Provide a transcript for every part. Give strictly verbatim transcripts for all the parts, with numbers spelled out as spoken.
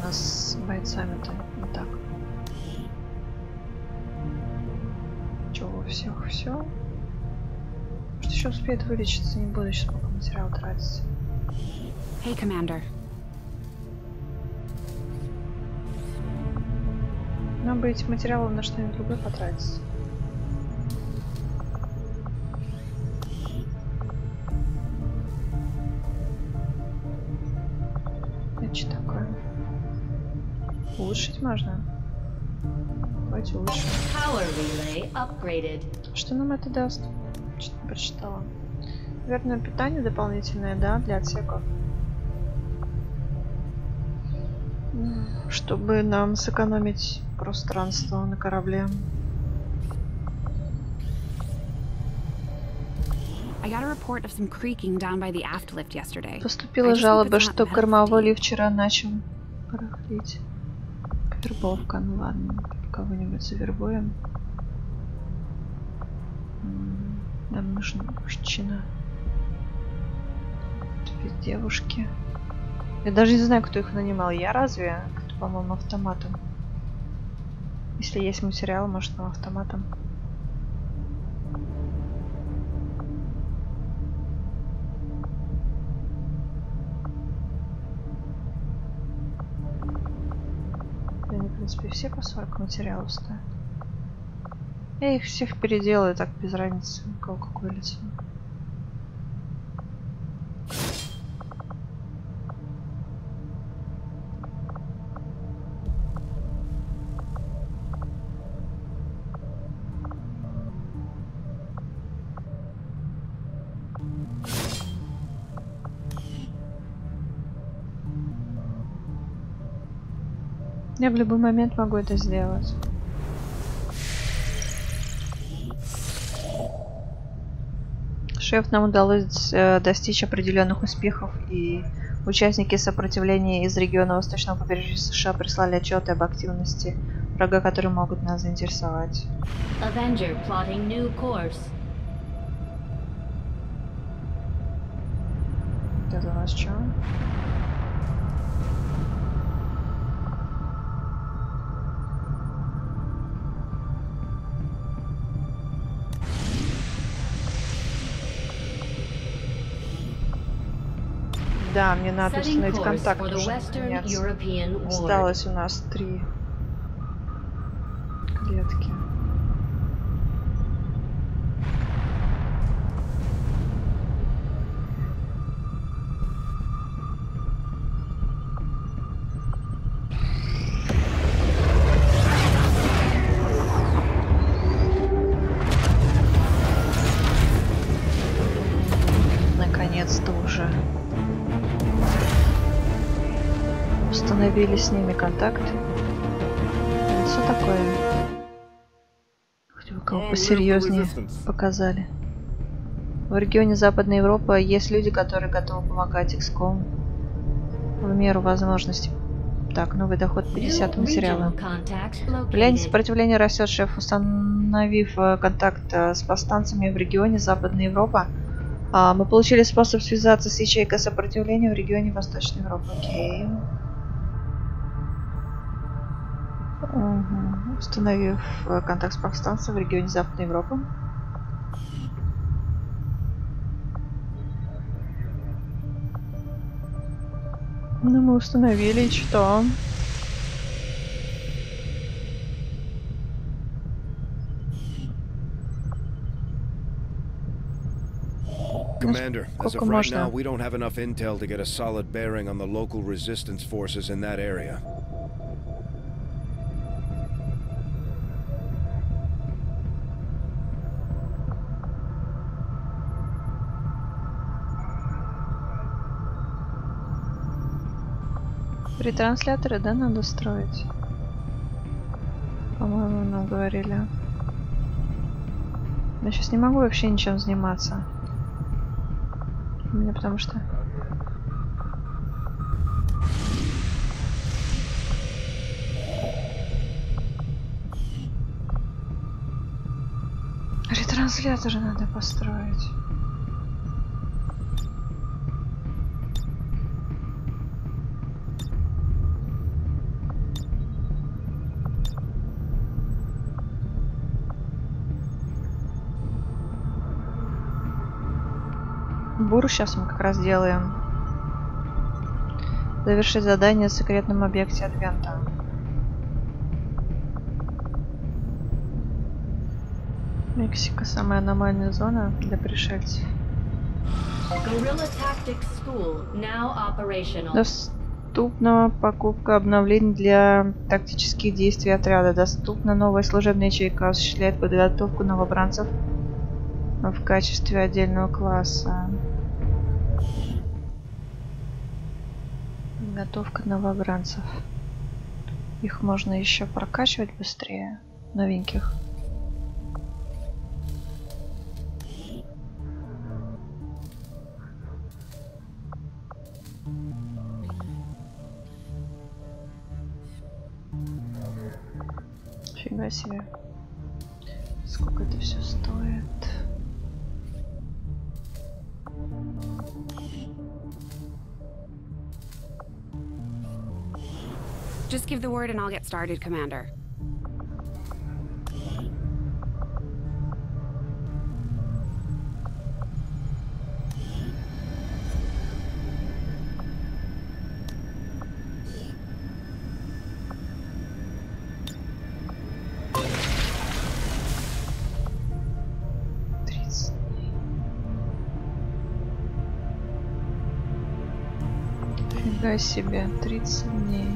нас с бойцами-то не так. Чего у всех все? Может, еще успеет вылечиться, не буду сейчас пока материал тратить. Hey, Commander. Нам бы эти материалы на что-нибудь другое потратить. Это что такое? Улучшить можно? Давайте улучшим. Что нам это даст? Что-то не прочитала. Наверное, питание дополнительное, да, для отсеков. Чтобы нам сэкономить пространство на корабле. Поступила жалоба, что кормовой лифт вчера начал барахлить. Вербовка, ну ладно, кого-нибудь завербуем. Нам нужен мужчина. Две девушки. Я даже не знаю, кто их нанимал. Я разве? Кто, по-моему, автоматом. Если есть материал, может, нам автоматом. Они, в принципе, все по сорок материалов стоят. Я их всех переделаю, так без разницы, у кого какое лицо. Я в любой момент могу это сделать. Шеф, нам удалось э, достичь определенных успехов, и участники сопротивления из региона Восточного побережья США прислали отчеты об активности врага, которые могут нас заинтересовать. Avenger plotting new course. Вот это у нас что? Да, мне надо установить контакт уже. Осталось у нас три клетки. Наконец-то уже установили с ними контакт. Что такое? Хоть бы кого посерьезнее показали. В регионе Западной Европы есть люди, которые готовы помогать икс ком в меру возможностей. Так, новый доход пятьдесят материала. Влияние сопротивления растет, шеф, установив контакт с повстанцами в регионе Западной Европы. А, мы получили способ связаться с ячейкой сопротивления в регионе Восточной Европы. Окей. Угу. Установив контакт с повстанцем в регионе Западной Европы. Ну, мы установили, и что? Commander, as of right now, we don't have enough intel to get a solid bearing on the local resistance forces in that area. Ретрансляторы, да, надо строить? По-моему, нам говорили. Я сейчас не могу вообще ничем заниматься. У меня потому что... Ретрансляторы надо построить. Бур сейчас мы как раз делаем. Завершить задание в секретном объекте Адвента. Мексика самая аномальная зона для пришельцев. Доступна покупка обновлений для тактических действий отряда. Доступна новая служебная ячейка. Осуществляет подготовку новобранцев в качестве отдельного класса. Подготовка новобранцев. Их можно еще прокачивать быстрее. Новеньких. Фига себе. Сколько это все стоит? Just give the word and I'll get started, Commander. Фига себе, тридцать дней.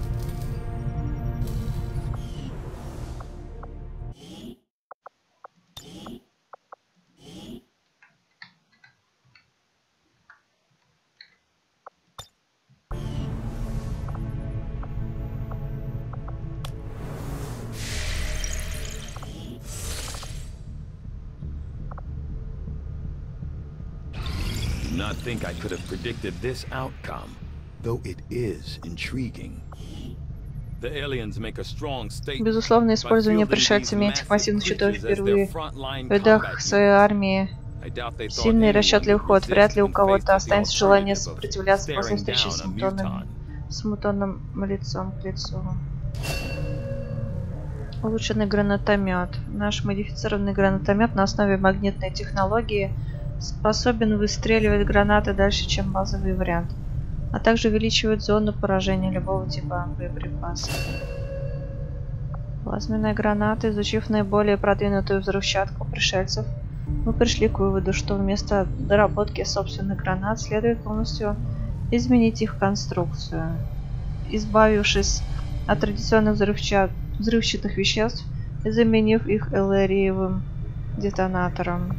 Not think I could have predicted this outcome, though it is intriguing. The aliens make a strong statement. Безусловно, использование пришельцами этих массивных щитов впервые в рядах своей армии. Сильный и расчетливый ход. Вряд ли у кого-то останется желание сопротивляться после встречи с мутоном, с мутонным лицом к лицу. Улучшенный гранатомет. Наш модифицированный гранатомет на основе магнитной технологии способен выстреливать гранаты дальше, чем базовый вариант, а также увеличивает зону поражения любого типа боеприпаса. Плазменные гранаты. Изучив наиболее продвинутую взрывчатку пришельцев, мы пришли к выводу, что вместо доработки собственных гранат следует полностью изменить их конструкцию, избавившись от традиционных взрывчат... взрывчатых веществ и заменив их эллериевым детонатором.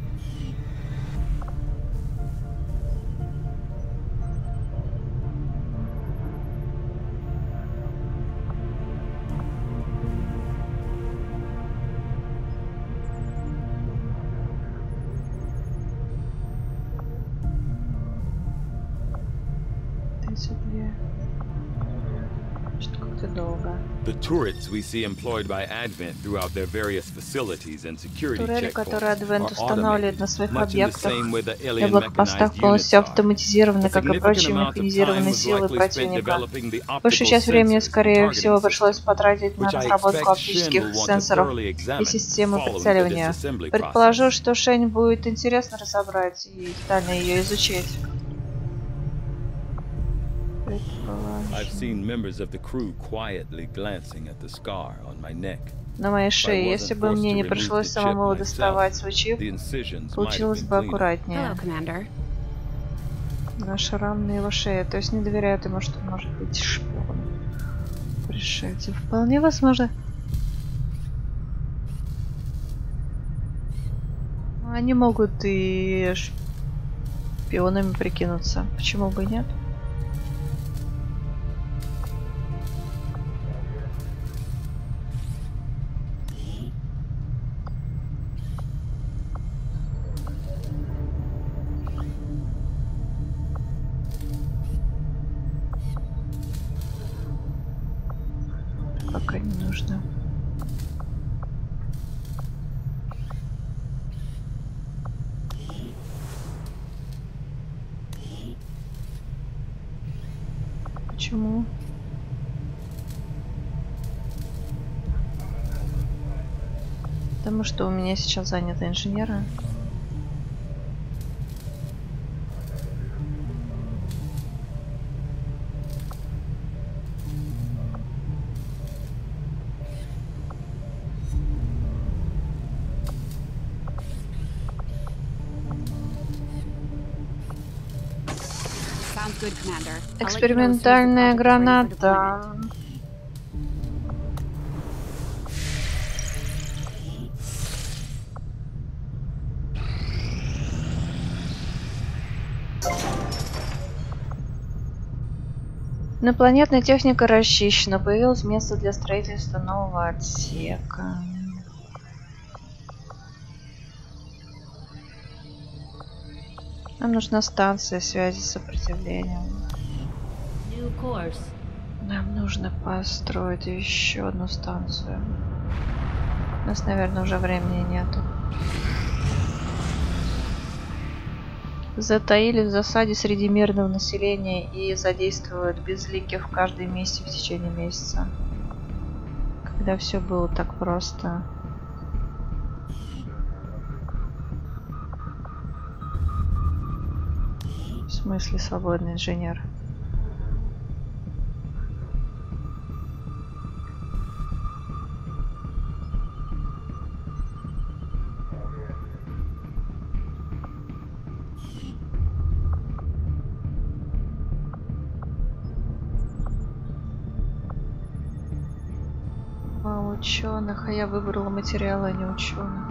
The turrets we see employed by Advent throughout their various facilities and security Турели, которые Advent checkpoints, устанавливает на своих much in the объектах same way the и alien блокпостах, mechanized полностью units are. автоматизированы, как и прочие механизированные силы противника. Большую часть времени, скорее всего, пришлось потратить на разработку оптических сенсоров и системы прицеливания. Предположу, что Шень будет интересно разобрать и детально ее изучить. На моей шее, если бы мне не пришлось самому доставать свой чип, получилось бы аккуратнее. На шрам на его шее, то есть не доверяют ему, что он может быть шпионом пришельцев. Вполне возможно. Они могут и шпионами прикинуться. Почему бы и нет? Пока не нужно. Почему? Потому что у меня сейчас заняты инженеры. Good, Commander. I'll let you know as soon as the Экспериментальная project is ready for граната. deployment. Инопланетная техника расчищена. Появилось место для строительства нового отсека. Нам нужна станция связи с сопротивлением. New course. Нам нужно построить еще одну станцию. У нас, наверное, уже времени нету. Затаились в засаде среди мирного населения и задействуют безликих в каждой миссии в течение месяца. Когда все было так просто. В смысле свободный инженер? Ученых, а я выбрала материалы, а не ученых.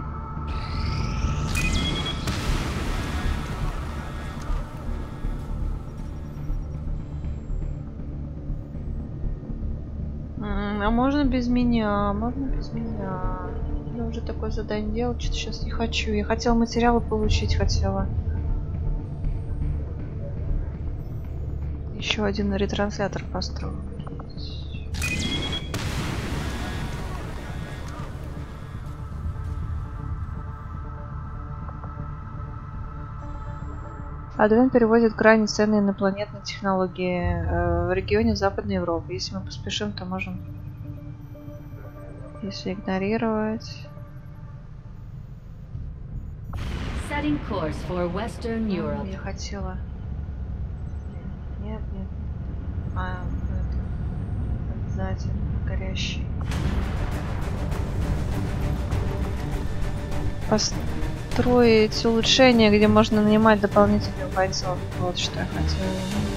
А можно без меня? Можно без меня? Я уже такое задание делать, что-то сейчас не хочу. Я хотела материалы получить, хотела. Еще один ретранслятор построить. Адвен перевозит крайне ценные инопланетные технологии э, в регионе Западной Европы. Если мы поспешим, то можем... Если игнорировать... Setting course for Western Europe. Я хотела... Нет, нет. А, это... Обязательно. Горящий. Построить улучшение, где можно нанимать дополнительных бойцов. Вот что я хотела.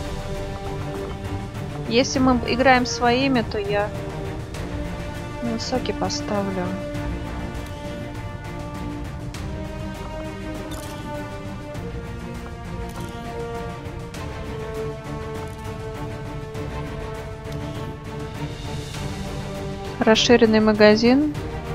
Если мы играем своими, то я высокий поставлю. Расширенный магазин.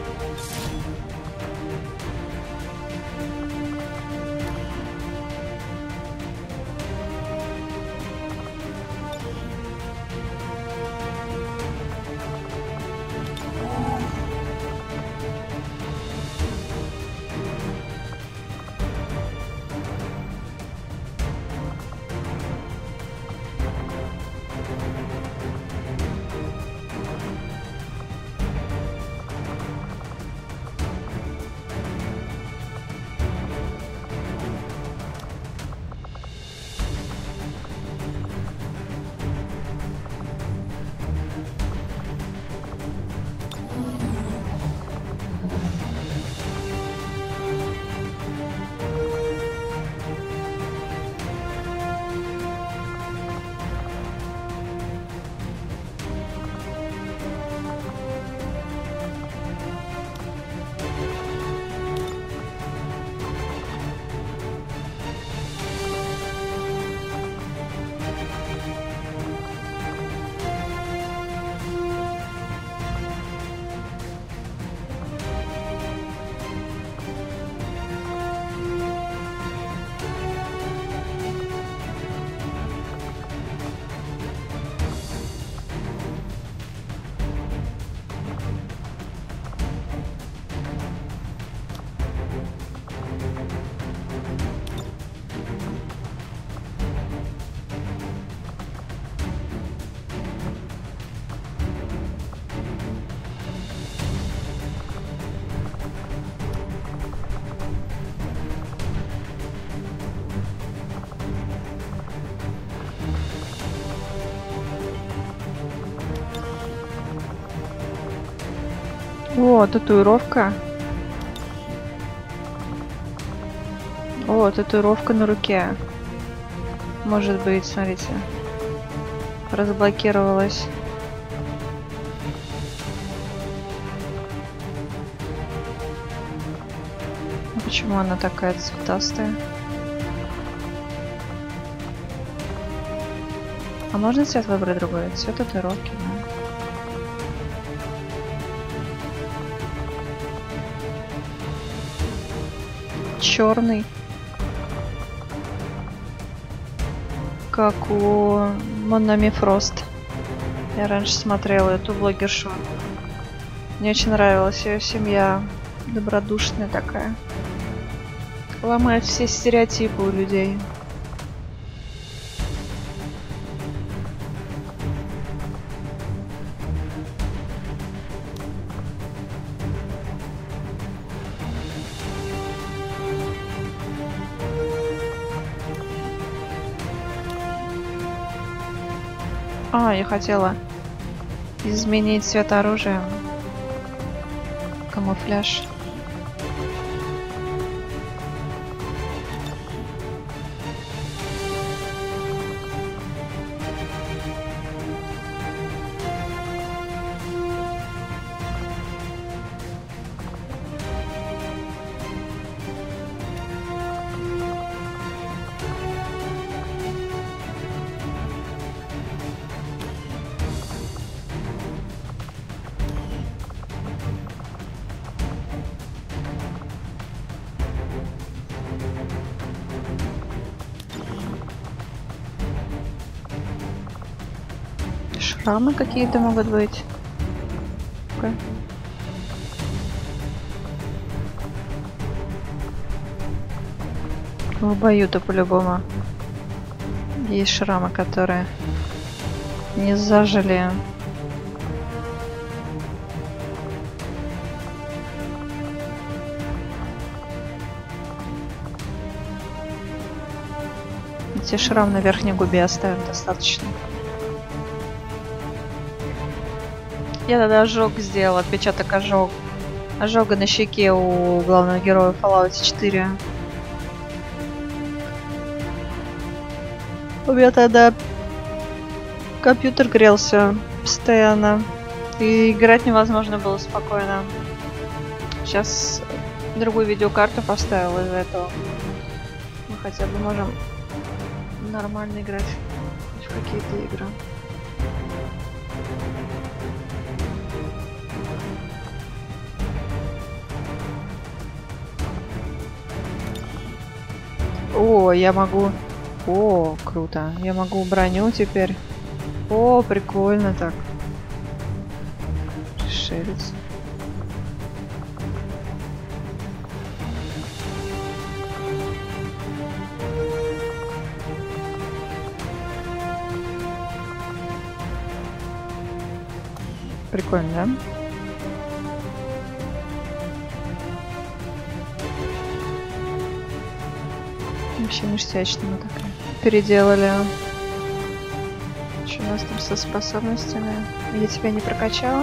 О, татуировка. О, татуировка на руке. Может быть, смотрите. Разблокировалась. Почему она такая цветастая? А можно цвет выбрать другой? Цвет татуировки, да. Черный. Как у Монами Фрост. Я раньше смотрела эту блогершу. Мне очень нравилась ее семья. Добродушная такая. Ломает все стереотипы у людей. А, я хотела изменить цвет оружия. Камуфляж. Шрамы какие-то могут быть. Okay. В бою-то по-любому есть шрамы, которые не зажили. Эти шрам на верхней губе оставим достаточно. Я тогда ожог сделал, отпечаток ожог. Ожога на щеке у главного героя в Fallout четыре. У меня тогда компьютер грелся постоянно. И играть невозможно было спокойно. Сейчас другую видеокарту поставила из-за этого. Мы хотя бы можем нормально играть в какие-то игры. О, я могу... О, круто. Я могу броню теперь. О, прикольно так. Расширить. Прикольно, да? Вообще ништячно мы так переделали. Что у нас там со способностями? Я тебя не прокачала?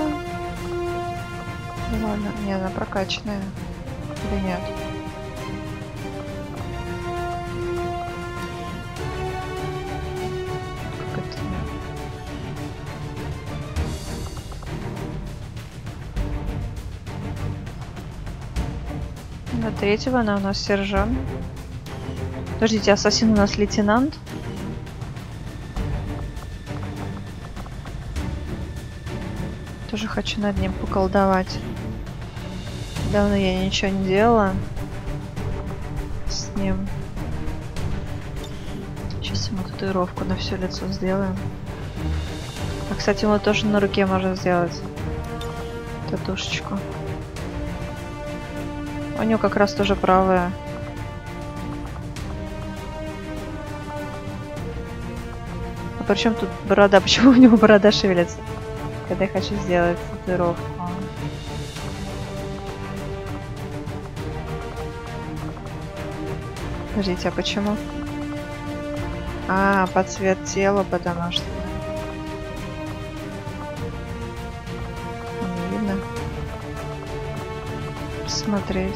Ну ладно, не, она прокачанная. Или нет? Как это нет? На третьего она у нас сержант. Подождите, ассасин у нас лейтенант. Тоже хочу над ним поколдовать. Давно я ничего не делала с ним. Сейчас ему татуировку на все лицо сделаем. А, кстати, ему тоже на руке можно сделать татушечку. У него как раз тоже правая. А причем тут борода? Почему у него борода шевелится? Когда я хочу сделать татуировку. Подождите, а почему? А, под цвет тела, потому что... Не видно. Смотреть.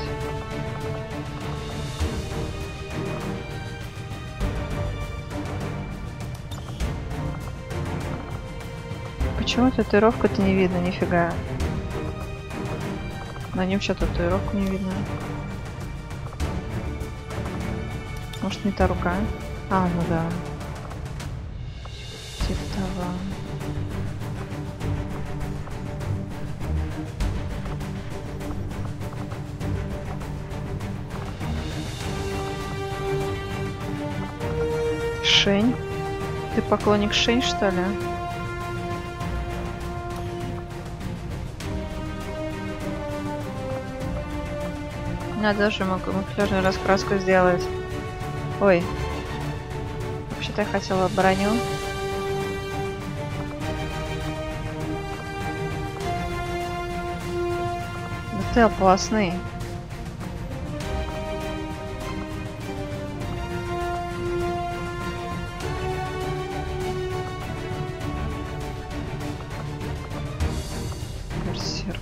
Почему татуировку-то не видно, нифига? На нем что, татуировку не видно? Может, не та рука? А, ну да. Типа того. Шень? Ты поклонник Шень, что ли? Надо же камуфляжную раскраску сделать. Ой. Вообще-то я хотела броню. Да ты опасный. Берсерк.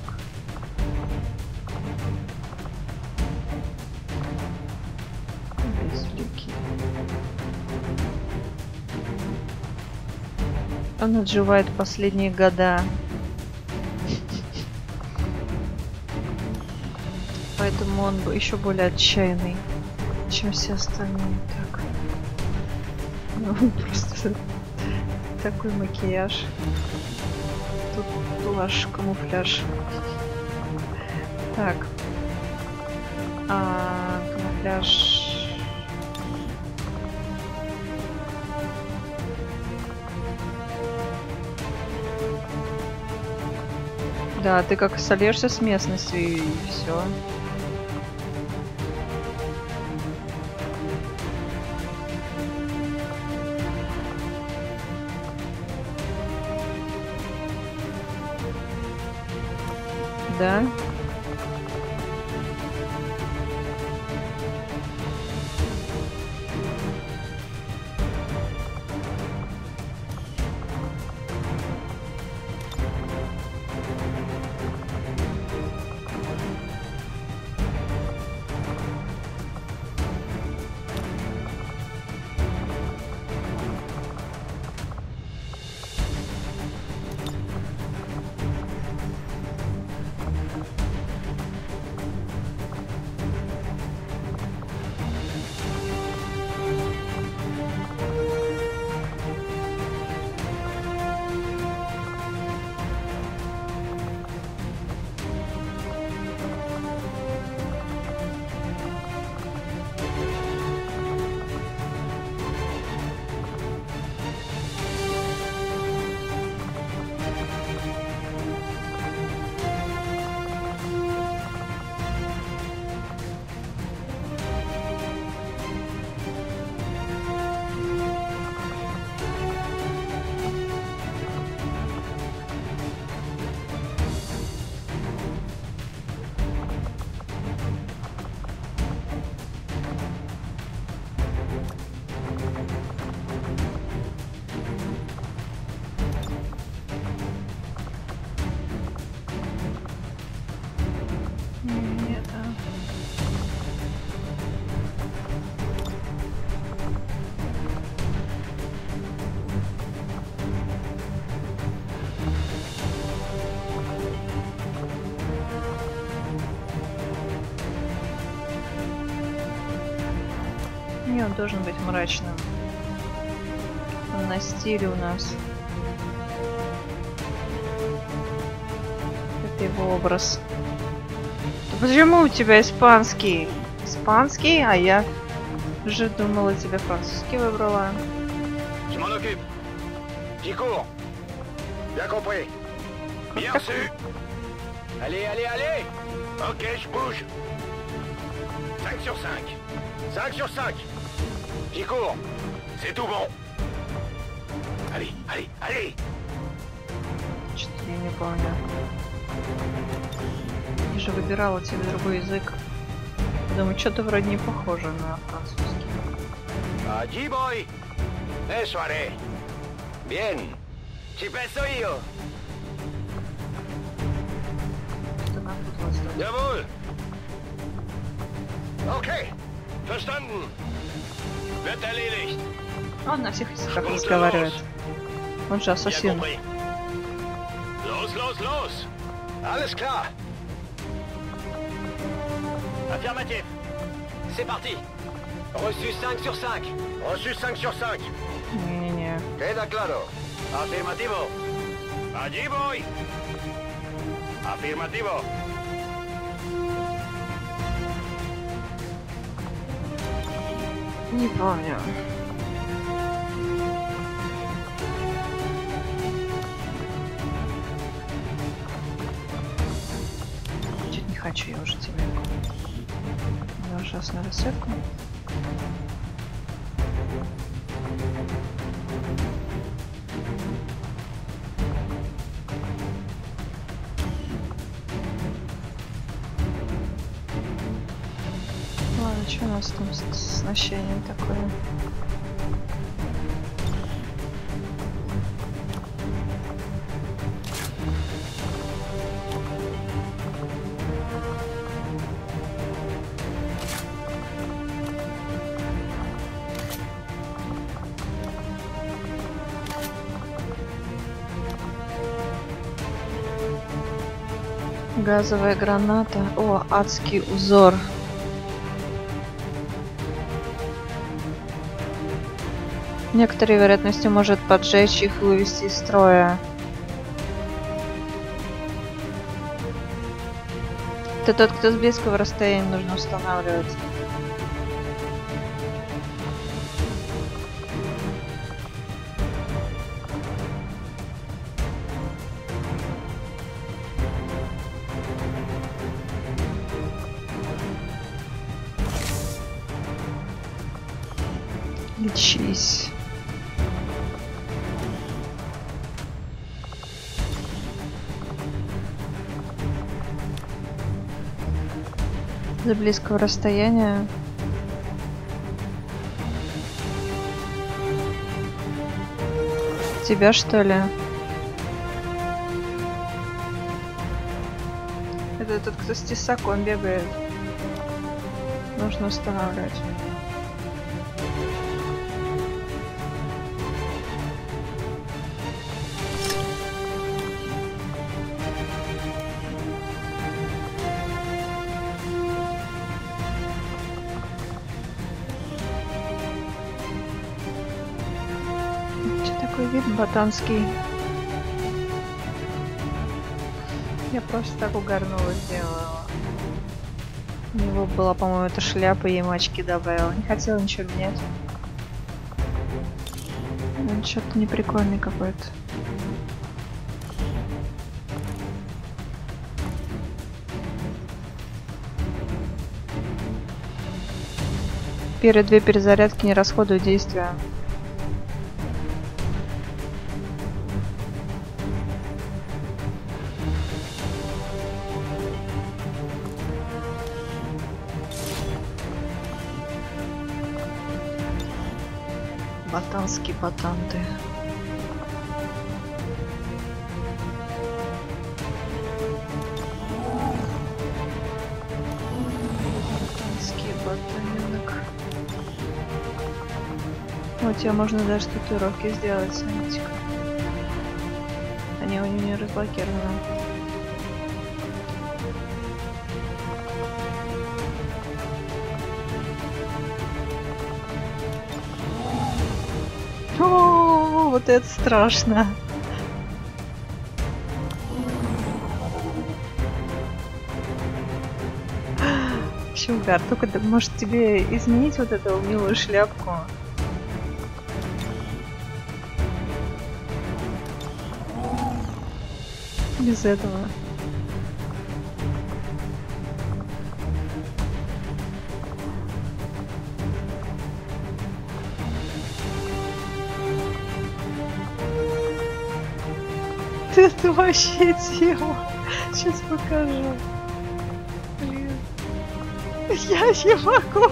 Он отживает последние года. Поэтому он еще более отчаянный, чем все остальные. Так. Ну, просто такой макияж. Тут ваш камуфляж. Так. А, камуфляж. Да, ты как сольешься с местностью и все. Да. Не, он должен быть мрачным. Он на стиле у нас. Это его образ. Да почему у тебя испанский? Испанский? А я же думала, тебя французский выбрала. Bien sûr. Allez, allez, allez. Ok, je bouge. cinq sur cinq. cinq sur cinq. J'y cours. C'est tout bon. Allez, allez, allez. Что-то я не помню. Я же выбирала тебе другой язык. Думаю, что-то вроде не похоже на французский. Allí voy. Eso haré. Bien. Chipes soy yo. Jawohl. Okay. Verstanden. Wird erledigt. Он на всех языках разговаривает. Он же ассасин. Los, los, los! Alles klar! Affirmatif. C'est parti. Reçu cinq sur cinq. Reçu cinq sur cinq. Не-не-не. Queda claro. Afirmativo. Allí voy. Afirmativo. Не помню. Чуть не хочу я уже тебе. Я ужасную рассыпку. Ладно, что у нас там с оснащением такое? Газовая граната. О, адский узор. Некоторой вероятностью может поджечь их и вывести из строя. Это тот, кто с близкого расстояния нужно устанавливать. Лечись. До близкого расстояния. Тебя, что ли? Это тот, кто с тесаком бегает. Нужно устанавливать. Такой вид ботанский. Я просто так угорнула сделала. У него была, по-моему, эта шляпа, я ему очки добавила. Не хотела ничего менять. Он что-то неприкольный какой-то. Первые две перезарядки не расходуют действия. Ботанские ботанты. Ботанский ботанинок. Вот тебе можно даже татуировки сделать, смотрите-ка. Они у него не разблокированы. О, вот это страшно. Щугар, только может тебе изменить вот эту милую шляпку? Без этого. Это вообще тема. Сейчас покажу. Блин. Я не могу.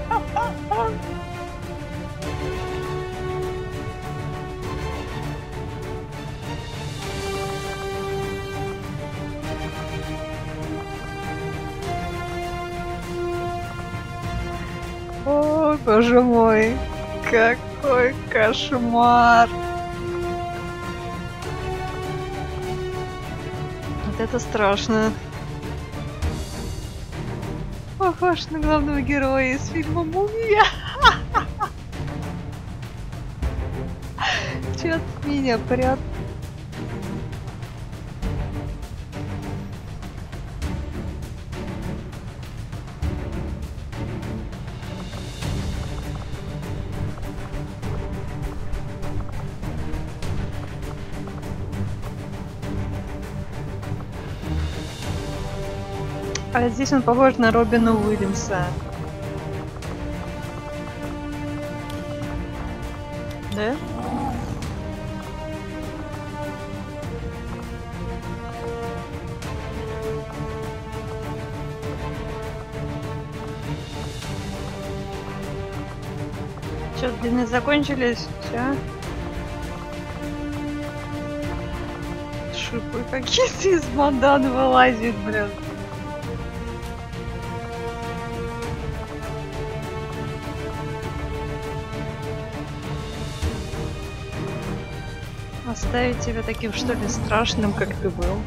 О, боже мой. Какой кошмар. Вот это страшно. Похож на главного героя из фильма «Мумия». Чё от меня прет? А здесь он похож на Робина Уильямса. Да? Чё, длины закончились? Всё? Шипы какие-то из мандана вылазят, блин. Оставить тебя таким, что ли, страшным, как ты был?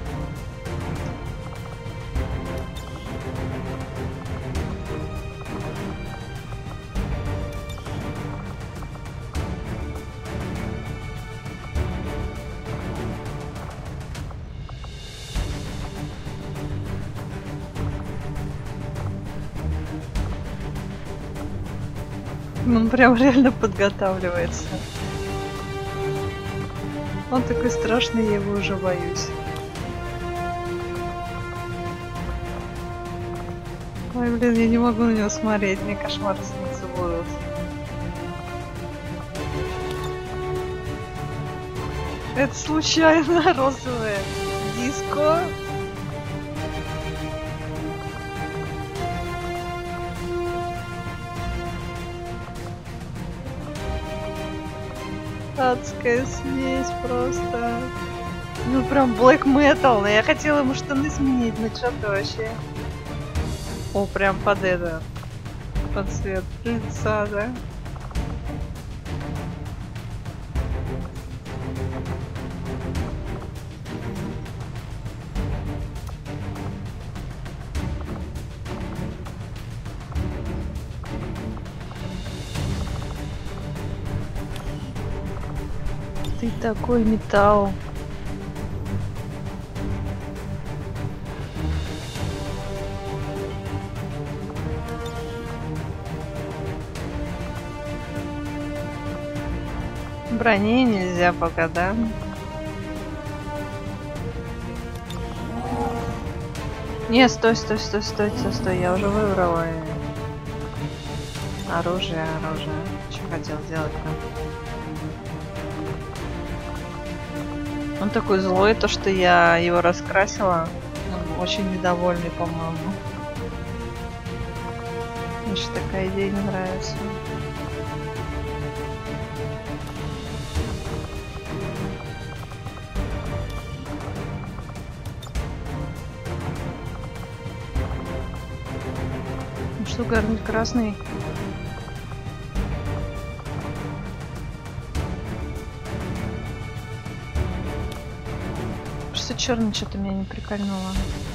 Он прям реально подготавливается. Он такой страшный, я его уже боюсь. Ой, блин, я не могу на него смотреть, мне кошмары снится будут. Это случайно розовое диско. Адская смесь просто. Ну прям black metal. Я хотела ему штаны сменить, но что-то вообще. О, прям под это. Под цвет лица, да? Ты такой металл. Брони нельзя пока, да? Не, стой, стой, стой, стой, стой, стой, я уже выбрала. Оружие, оружие. Что хотел сделать-то? Он такой злой, то что я его раскрасила. Он очень недовольный, по-моему. Мне же такая идея не нравится. Ну что, гарнир красный? Черный что-то меня не прикольнуло.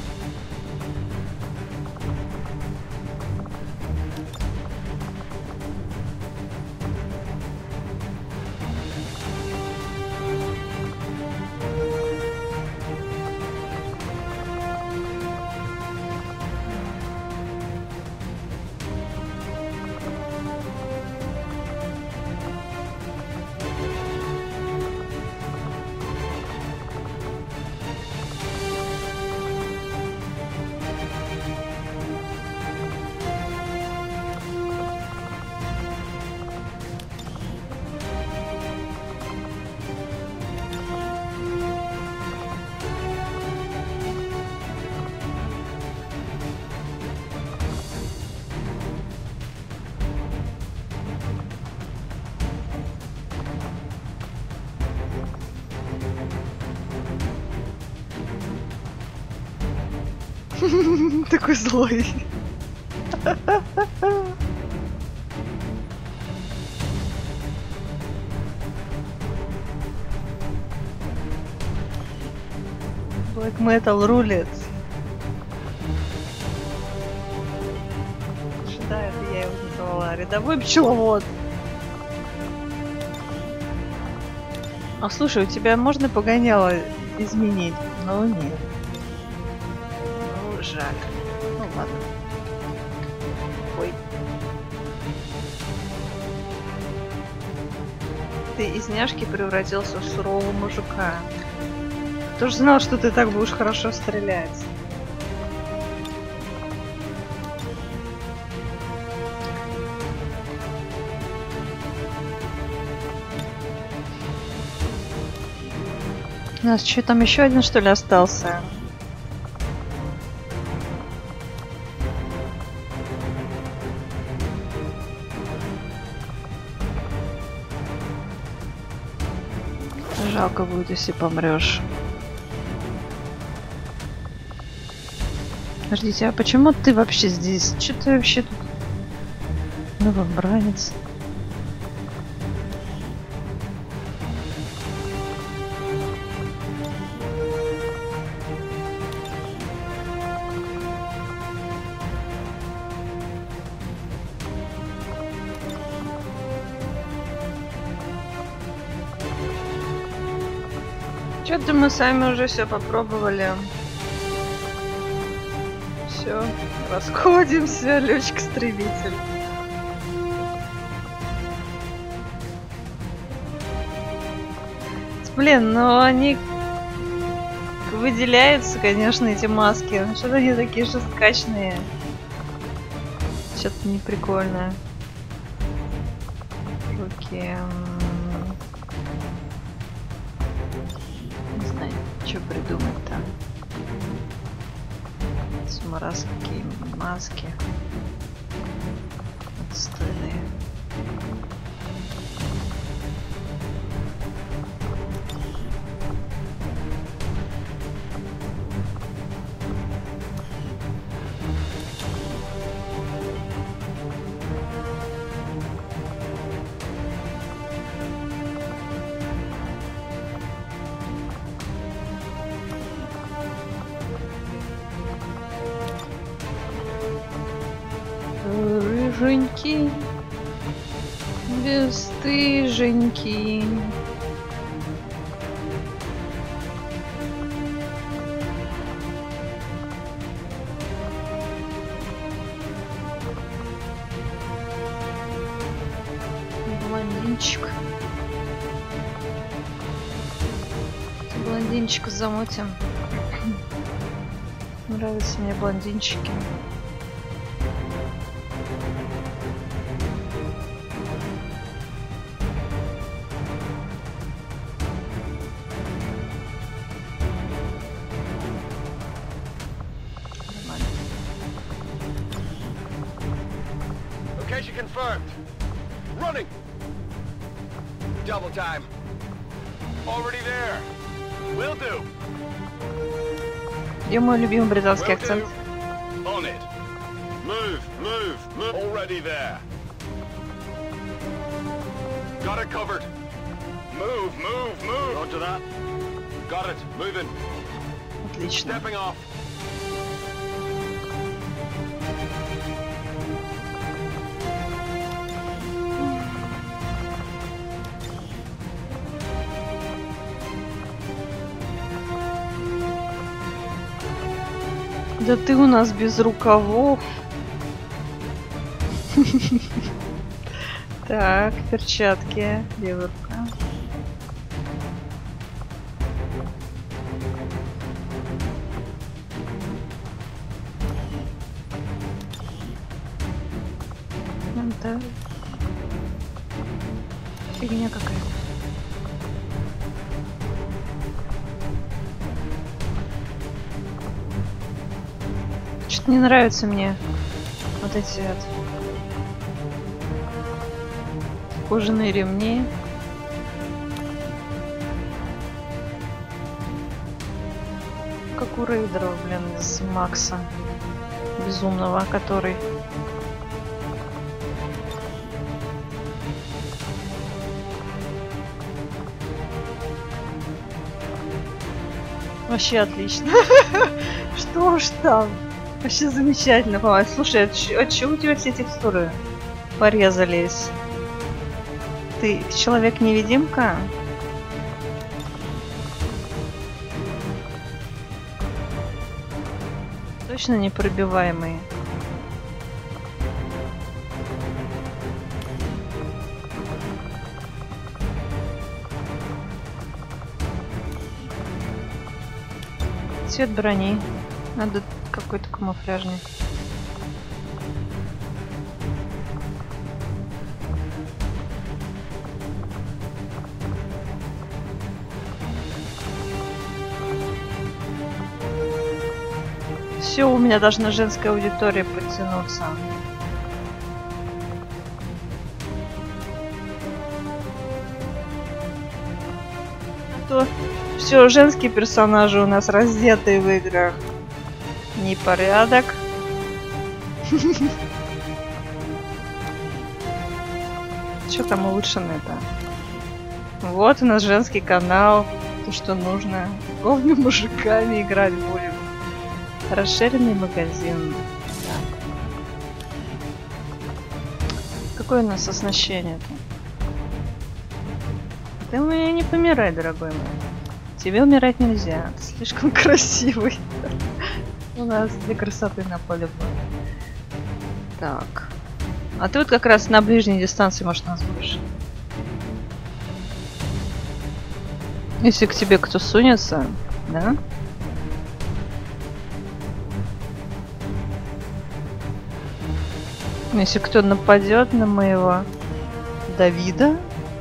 Такой злой. Black Metal рулит. Да, это я его называла. Рядовой пчеловод. А слушай, у тебя можно погоняло изменить? Ну нет. Ну жаль. Ну ладно. Ой. Ты из няшки превратился в сурового мужика. Тоже знал, что ты так будешь хорошо стрелять. У нас что, там еще один, что ли, остался? Жалко будет, если помрешь. Подождите, а почему ты вообще здесь? Что ты вообще тут? Новобранец. Что-то мы сами уже все попробовали. Все, расходимся, летчик-истребитель. Блин, ну они выделяются, конечно, эти маски. Что-то они такие жесткачные. Что-то не прикольное. Руки. Не знаю, что придумать там. Сморозки, маски. Отстойные. Рыженьки, бесстыженьки. Блондинчик. Блондинчика замутим. Нравятся мне блондинчики. Location confirmed. Running. Double time. Already there. Will do. Где мой любимый британский акцент? On it. Move, move, move. Already there. Got it covered. Move, move, move. Roger that. Got it. Moving. Отлично. Stepping off. Да ты у нас без рукавов. Так, перчатки, левая рука. Это фигня какая-то. Что-то не нравится мне вот эти вот кожаные ремни. Как у рейдеров, блин, из Макса безумного, который Вообще отлично. Что ж там? Вообще замечательно, по-моему. Слушай, от чего у тебя все текстуры порезались? Ты человек-невидимка? Точно непробиваемый. Цвет брони. Надо какой-то камуфляжный. Все, у меня должна женская аудитория подтянуться. А то все, женские персонажи у нас раздетые в играх. Непорядок. Что там улучшено-то? Вот у нас женский канал. То, что нужно. Голыми мужиками играть будем. Расширенный магазин. Так. Какое у нас оснащение-то? Ты у меня не помирай, дорогой мой. Тебе умирать нельзя. Ты слишком красивый. У нас для красоты на поле боя. Так. А ты вот как раз на ближней дистанции, может, нас будешь. Если к тебе кто сунется, да? Если кто нападет на моего Давида.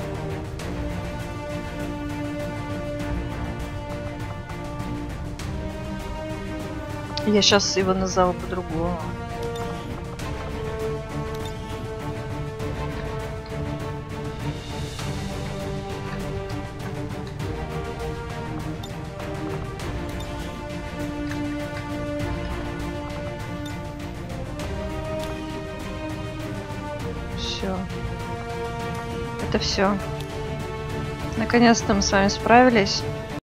Я сейчас его назову по-другому. Все. Это все. Наконец-то мы с вами справились.